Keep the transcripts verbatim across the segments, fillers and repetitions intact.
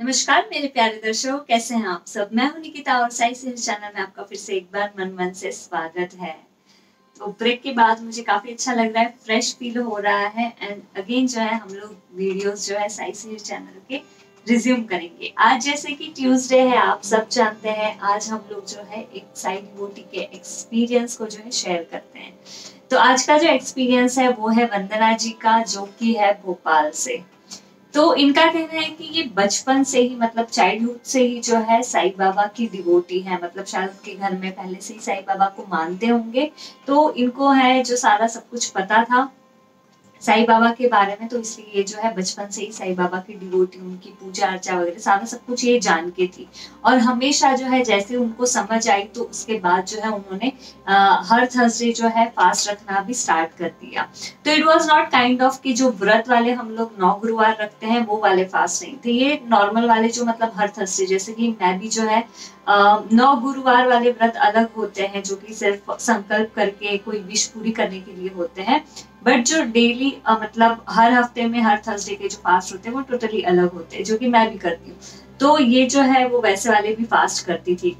नमस्कार मेरे प्यारे दर्शकों, कैसे हैं आप सब। मैं हूं निकिता और साई सेल्स चैनल में आपका फिर से एक बार मन मन से स्वागत है। तो ब्रेक के बाद मुझे काफी अच्छा लग रहा है, फ्रेश फील हो रहा है एंड अगेन जो है हम लोग वीडियोस जो है साई सेल्स चैनल के रिज्यूम करेंगे। आज जैसे कि ट्यूसडे है, आप सब जानते हैं, आज हम लोग जो है एक साई डिवोटी के एक्सपीरियंस को जो है शेयर करते हैं। तो आज का जो एक्सपीरियंस है वो है वंदना जी का, जो कि है भोपाल से। तो इनका कहना है कि ये बचपन से ही, मतलब चाइल्डहुड से ही जो है साईं बाबा की डिवोटी है। मतलब शायद उनके घर में पहले से ही साईं बाबा को मानते होंगे, तो इनको है जो सारा सब कुछ पता था साईं बाबा के बारे में। तो इसलिए ये जो है बचपन से ही साईं बाबा की डिवोटी, उनकी पूजा अर्चा वगैरह सारा सब कुछ ये जान के थी। और हमेशा जो है जैसे उनको समझ आई तो उसके बाद जो है उन्होंने आ, हर थर्सडे जो है फास्ट रखना भी स्टार्ट कर दिया। तो it was not kind of कि जो व्रत वाले हम लोग नौ गुरुवार रखते हैं वो वाले फास्ट नहीं थे, ये नॉर्मल वाले जो मतलब हर थर्सडे, जैसे कि मैं भी जो है नौ गुरुवार वाले व्रत अलग होते हैं जो कि सिर्फ संकल्प करके कोई विश पूरी करने के लिए होते हैं। बट जो डेली मतलब हर हफ्ते में हर थर्सडे के जो फास्ट होते हैं वो टोटली अलग होते हैं, जो कि मैं भी करती हूँ। तो ये जो है वो वैसे वाले भी फास्ट करती थी।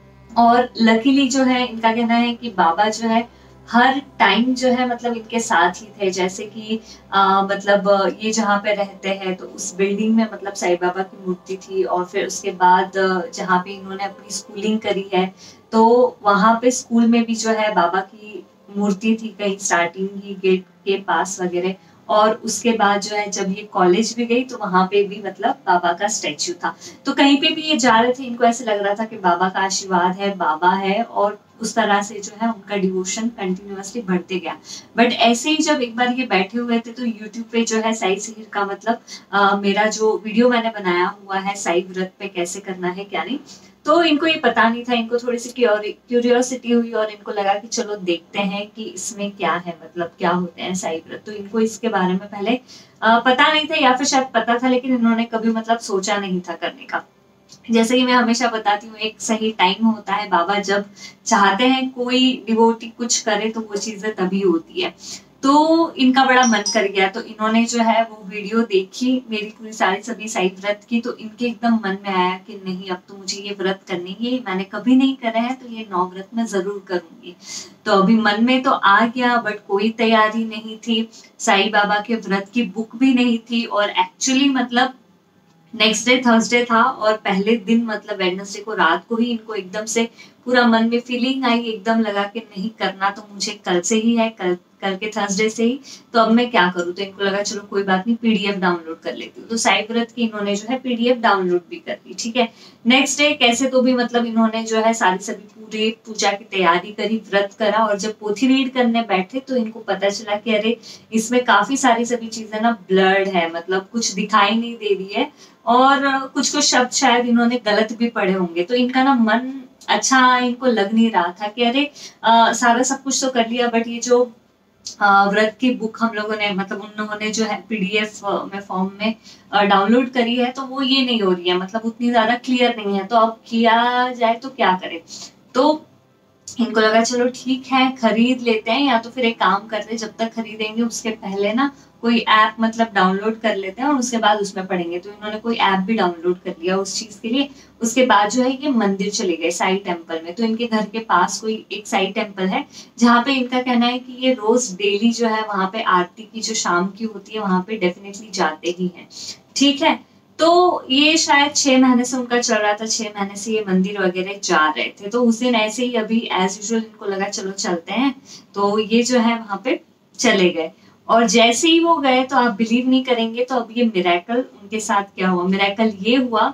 और लकीली जो है इनका कहना है कि बाबा जो है हर टाइम जो है मतलब इनके साथ ही थे। जैसे कि आ, मतलब ये जहाँ पे रहते हैं तो उस बिल्डिंग में मतलब साईं बाबा की मूर्ति थी। और फिर उसके बाद जहाँ पे इन्होंने अपनी स्कूलिंग करी है तो वहां पे स्कूल में भी जो है बाबा की मूर्ति थी, कहीं स्टार्टिंग ही गेट के पास वगैरह। और उसके बाद जो है जब ये कॉलेज भी गई तो वहां पे भी मतलब बाबा का स्टैच्यू था। तो कहीं पे भी ये जा रहे थे, इनको ऐसे लग रहा था कि बाबा का आशीर्वाद है, बाबा है, और उस तरह से जो है उनका डिवोशन कंटिन्यूअसली बढ़ते गया। बट ऐसे ही जब एक बार ये बैठे हुए थे तो यूट्यूब पे जो है साई सिहिर का मतलब आ, मेरा जो वीडियो मैंने बनाया हुआ है साई व्रत पे कैसे करना है क्या नहीं, तो इनको ये पता नहीं था। इनको थोड़ी सी क्यूरियोसिटी हुई और इनको लगा कि चलो देखते हैं कि इसमें क्या है, मतलब क्या होते हैं साई व्रत। तो इनको इसके बारे में पहले आ, पता नहीं था, या फिर शायद पता था लेकिन इन्होंने कभी मतलब सोचा नहीं था करने का। जैसे कि मैं हमेशा बताती हूँ, एक सही टाइम होता है, बाबा जब चाहते हैं कोई डिवोटी कुछ करे तो वो चीजें तभी होती है। तो इनका बड़ा मन कर गया, तो इन्होंने जो है वो वीडियो देखी मेरी पूरी सारी सभी साई व्रत की। तो इनके एकदम मन में आया कि नहीं, अब तो मुझे ये व्रत करनी है, मैंने कभी नहीं करे हैं तो ये नौ व्रत मैं जरूर करूंगी। तो अभी मन में तो आ गया, बट कोई तैयारी नहीं थी, साईं बाबा के व्रत की बुक भी नहीं थी। और एक्चुअली मतलब नेक्स्ट डे थर्सडे था और पहले दिन मतलब वेडनेसडे को रात को ही इनको एकदम से पूरा मन में फीलिंग आई, एकदम लगा कि नहीं, करना तो मुझे कल से ही है, कल कल के थर्सडे से ही। तो अब मैं क्या करूं, तो इनको लगा चलो कोई बात नहीं, पीडीएफ डाउनलोड कर लेती हूँ। तो साई व्रत की इन्होंने जो है पीडीएफ डाउनलोड भी कर ली। ठीक है, नेक्स्ट डे कैसे तो भी मतलब इन्होंने जो है सारी सभी पूरे पूजा की तैयारी करी, व्रत करा। और जब पोथी रीड करने बैठे तो इनको पता चला कि अरे इसमें काफी सारी सभी चीजें ना ब्लर्ड है, मतलब कुछ दिखाई नहीं दे रही है, और कुछ कुछ शब्द शायद इन्होंने गलत भी पढ़े होंगे। तो इनका ना मन अच्छा इनको लग नहीं रहा था कि अरे आ, सारा सब कुछ तो कर लिया, बट ये जो व्रत की बुक हम लोगों ने मतलब उन लोगों ने जो है पीडीएफ में फॉर्म में डाउनलोड करी है तो वो ये नहीं हो रही है, मतलब उतनी ज्यादा क्लियर नहीं है। तो अब किया जाए तो क्या करें। तो इनको लगा चलो ठीक है, खरीद लेते हैं, या तो फिर एक काम करते हैं, जब तक खरीदेंगे उसके पहले ना कोई ऐप मतलब डाउनलोड कर लेते हैं और उसके बाद उसमें पढ़ेंगे। तो इन्होंने कोई ऐप भी डाउनलोड कर लिया उस चीज के लिए। उसके बाद जो है ये मंदिर चले गए साई टेम्पल में। तो इनके घर के पास कोई एक साई टेम्पल है जहाँ पे इनका कहना है कि ये रोज डेली जो है वहां पे आरती की जो शाम की होती है वहां पे डेफिनेटली जाते ही हैं। ठीक है, तो ये शायद छह महीने से उनका चल रहा था, छह महीने से ये मंदिर वगैरह जा रहे थे। तो उस दिन ऐसे ही अभी एज यूजुअल इनको लगा चलो चलते हैं, तो ये जो है वहां पे चले गए। और जैसे ही वो गए तो आप बिलीव नहीं करेंगे, तो अब ये मिरेकल उनके साथ क्या हुआ। मिरेकल ये हुआ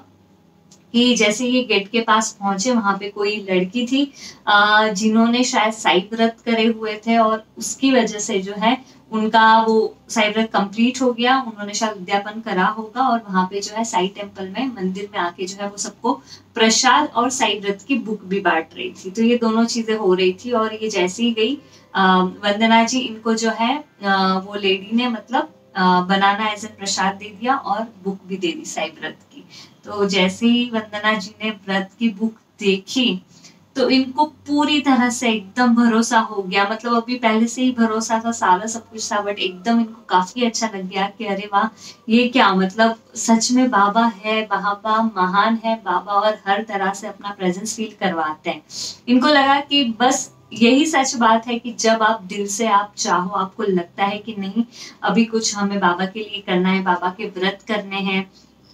कि जैसे ये गेट के पास पहुंचे, वहां पे कोई लड़की थी जिन्होंने शायद साई व्रत करे हुए थे, और उसकी वजह से जो है उनका वो साई व्रत कंप्लीट हो गया। उन्होंने शायद उद्यापन करा होगा और वहां पे जो है साई टेम्पल में मंदिर में आके जो है वो सबको प्रसाद और साई व्रत की बुक भी बांट रही थी। तो ये दोनों चीजें हो रही थी। और ये जैसे ही गई वंदना जी, इनको जो है आ, वो लेडी ने मतलब बनाना एज ए प्रसाद दे दिया और बुक भी दे दी साई व्रत की। तो जैसे ही वंदना जी ने व्रत की बुक देखी तो इनको पूरी तरह से एकदम भरोसा हो गया, मतलब अभी पहले से ही भरोसा था, सारा सब कुछ था, बट एकदम इनको काफी अच्छा लग गया कि अरे वाह, ये क्या, मतलब सच में बाबा है, बाबा महान है बाबा, और हर तरह से अपना प्रेजेंस फील करवाते हैं। इनको लगा कि बस यही सच बात है कि जब आप दिल से आप चाहो, आपको लगता है कि नहीं अभी कुछ हमें बाबा के लिए करना है, बाबा के व्रत करने हैं,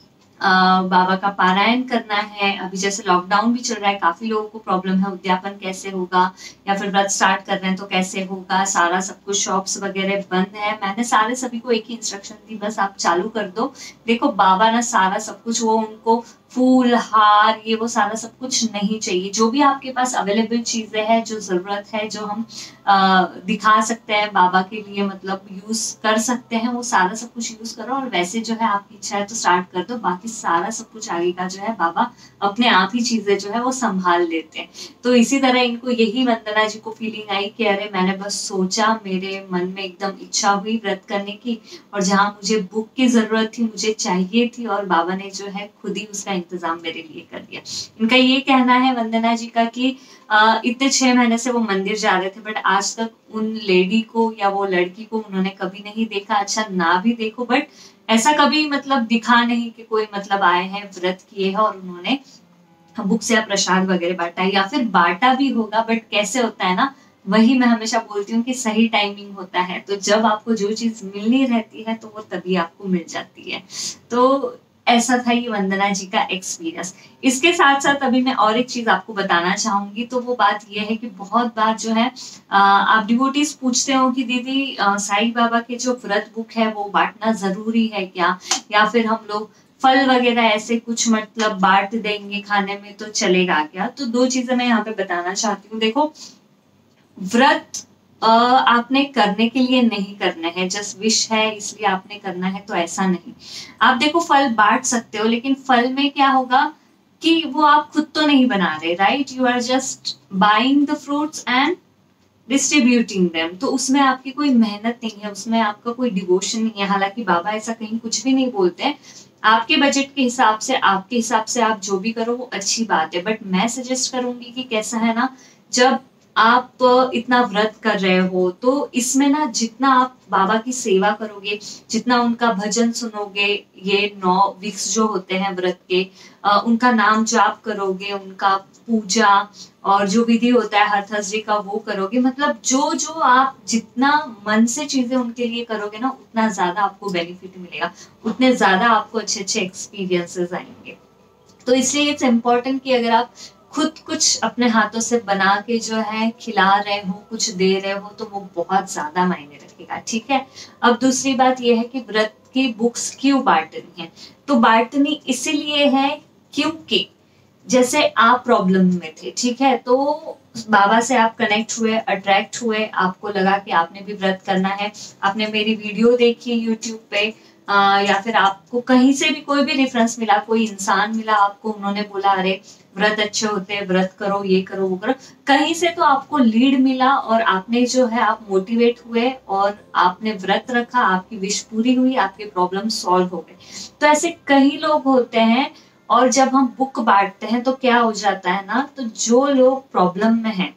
Uh, बाबा का पारायण करना है। अभी जैसे लॉकडाउन भी चल रहा है, काफी लोगों को प्रॉब्लम है उद्यापन कैसे होगा, या फिर व्रत स्टार्ट कर रहे हैं तो कैसे होगा, सारा सब कुछ शॉप्स वगैरह बंद है। मैंने सारे सभी को एक ही इंस्ट्रक्शन दी, बस आप चालू कर दो। देखो बाबा ना सारा सब कुछ, वो उनको फूल हार ये वो सारा सब कुछ नहीं चाहिए, जो भी आपके पास अवेलेबल चीजें हैं, जो जरूरत है, जो हम आ, दिखा सकते हैं बाबा के लिए, मतलब यूज कर सकते हैं, वो सारा सब कुछ यूज करो। और वैसे जो है आपकी इच्छा है तो स्टार्ट कर दो, बाकी सारा सब कुछ आगे का जो है बाबा अपने आप ही चीजें जो है वो संभाल लेते हैं। तो इसी तरह इनको यही वंदना जी को फीलिंग आई कि अरे मैंने बस सोचा, मेरे मन में एकदम इच्छा हुई व्रत करने की, और जहाँ मुझे बुक की जरूरत थी, मुझे चाहिए थी, और बाबा ने जो है खुद ही उसका इंतजाम मेरे लिए कर दिया। इनका ये कहना है वंदना जी का कि आ, इतने छह महीने से वो मंदिर जा रहे थे, बट आज तक उन लेडी को या वो लड़की को उन्होंने कभी नहीं देखा। अच्छा ना भी देखो, बट ऐसा कभी मतलब दिखा नहीं कि कोई मतलब आए हैं, व्रत किए हैं और उन्होंने बुक्स या प्रसाद वगैरह बांटा है, या फिर बांटा भी होगा, बट कैसे होता है ना, वही मैं हमेशा बोलती हूँ कि सही टाइमिंग होता है। तो जब आपको जो चीज मिलनी रहती है तो वो तभी आपको मिल जाती है। तो ऐसा था ये वंदना जी का एक्सपीरियंस। इसके साथ साथ अभी मैं और एक चीज आपको बताना चाहूंगी, तो वो बात ये है कि बहुत बार जो है आ, आप डिवोटीज पूछते हो कि दीदी साईं बाबा के जो व्रत बुक है वो बांटना जरूरी है क्या, या फिर हम लोग फल वगैरह ऐसे कुछ मतलब बांट देंगे खाने में तो चलेगा क्या। तो दो चीजें मैं यहाँ पे बताना चाहती हूँ। देखो व्रत आपने करने के लिए नहीं करना है, जस्ट विश है इसलिए आपने करना है, तो ऐसा नहीं। आप देखो फल बांट सकते हो, लेकिन फल में क्या होगा कि वो आप खुद तो नहीं बना रहे, right, you are just buying the fruits and distributing them. तो उसमें आपकी कोई मेहनत नहीं है, उसमें आपका कोई डिवोशन नहीं है। हालांकि बाबा ऐसा कहीं कुछ भी नहीं बोलते हैं, आपके बजट के हिसाब से, आपके हिसाब से आप जो भी करो वो अच्छी बात है। बट मैं सजेस्ट करूंगी कि कैसा है ना, जब आप इतना व्रत कर रहे हो तो इसमें ना जितना आप बाबा की सेवा करोगे, जितना उनका भजन सुनोगे, ये नौ वीक्स जो होते हैं व्रत के, उनका नाम जाप करोगे, उनका पूजा और जो विधि होता है हर थर्सडे का वो करोगे, मतलब जो जो आप जितना मन से चीजें उनके लिए करोगे ना, उतना ज्यादा आपको बेनिफिट मिलेगा, उतने ज्यादा आपको अच्छे अच्छे एक्सपीरियंसेस आएंगे। तो इसलिए इट्स इम्पोर्टेंट कि अगर आप खुद कुछ अपने हाथों से बना के जो है खिला रहे हो, कुछ दे रहे हो, तो वो बहुत ज्यादा मायने रखेगा, ठीक है। अब दूसरी बात यह है कि व्रत की बुक्स क्यों बांटनी है, तो बांटनी इसीलिए है क्योंकि जैसे आप प्रॉब्लम में थे, ठीक है, तो बाबा से आप कनेक्ट हुए, अट्रैक्ट हुए, आपको लगा कि आपने भी व्रत करना है, आपने मेरी वीडियो देखी यूट्यूब पे, आ, या फिर आपको कहीं से भी कोई भी रेफरेंस मिला, कोई इंसान मिला आपको, उन्होंने बोला अरे व्रत अच्छे होते हैं, व्रत करो, ये करो वो करो, कहीं से तो आपको लीड मिला और आपने जो है आप मोटिवेट हुए और आपने व्रत रखा, आपकी विश पूरी हुई, आपके प्रॉब्लम सॉल्व हो गए। तो ऐसे कई लोग होते हैं। और जब हम बुक बांटते हैं तो क्या हो जाता है ना, तो जो लोग प्रॉब्लम में हैं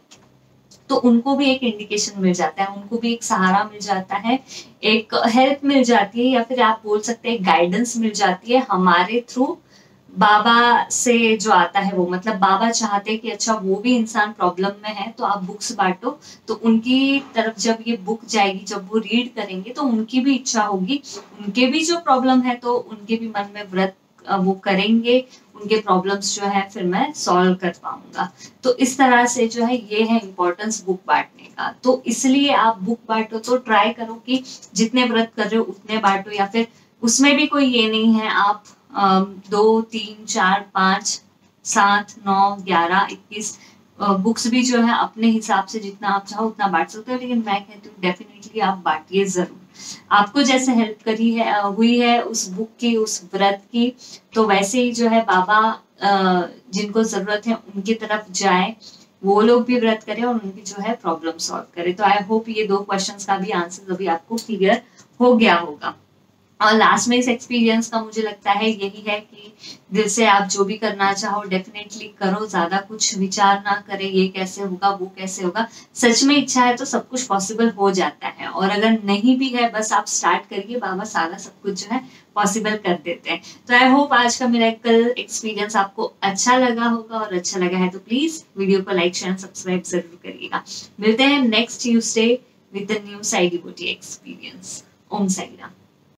तो उनको भी एक इंडिकेशन मिल जाता है, उनको भी एक सहारा मिल जाता है, एक हेल्प मिल जाती है, या फिर आप बोल सकते हैं गाइडेंस मिल जाती है हमारे थ्रू, बाबा से जो आता है वो, मतलब बाबा चाहते हैं कि अच्छा वो भी इंसान प्रॉब्लम में है तो आप बुक्स बांटो, तो उनकी तरफ जब ये बुक जाएगी, जब वो रीड करेंगे तो उनकी भी इच्छा होगी, उनके भी जो प्रॉब्लम है तो उनके भी मन में व्रत वो करेंगे, उनके प्रॉब्लम्स जो है फिर मैं सॉल्व कर पाऊंगा। तो इस तरह से जो है ये है इम्पोर्टेंस बुक बांटने का। तो इसलिए आप बुक बांटो तो ट्राई करो कि जितने व्रत कर रहे हो उतने बांटो, या फिर उसमें भी कोई ये नहीं है आप दो तीन चार पाँच सात नौ ग्यारह इक्कीस बुक्स भी जो है अपने हिसाब से जितना आप चाहो उतना बांट सकते हो, लेकिन मैं कहती हूँ डेफिनेटली आप बांटिए जरूर। आपको जैसे हेल्प करी है हुई है उस बुक की, उस व्रत की, तो वैसे ही जो है बाबा जिनको जरूरत है उनकी तरफ जाए, वो लोग भी व्रत करें और उनकी जो है प्रॉब्लम सॉल्व करें। तो आई होप ये दो क्वेश्चंस का भी आंसर अभी आपको क्लियर हो गया होगा। और लास्ट में इस एक्सपीरियंस का मुझे लगता है यही है कि दिल से आप जो भी करना चाहो डेफिनेटली करो, ज्यादा कुछ विचार ना करें ये कैसे होगा वो कैसे होगा। सच में इच्छा है तो सब कुछ पॉसिबल हो जाता है, और अगर नहीं भी है बस आप स्टार्ट करिए, बाबा सारा सब कुछ जो है पॉसिबल कर देते हैं। तो आई होप आज का मेरा कल एक्सपीरियंस आपको अच्छा लगा होगा, और अच्छा लगा है तो प्लीज वीडियो को लाइक शेयर सब्सक्राइब जरूर करिएगा। मिलते हैं next Tuesday with the new Sai devotee experience. Om Sai Ram.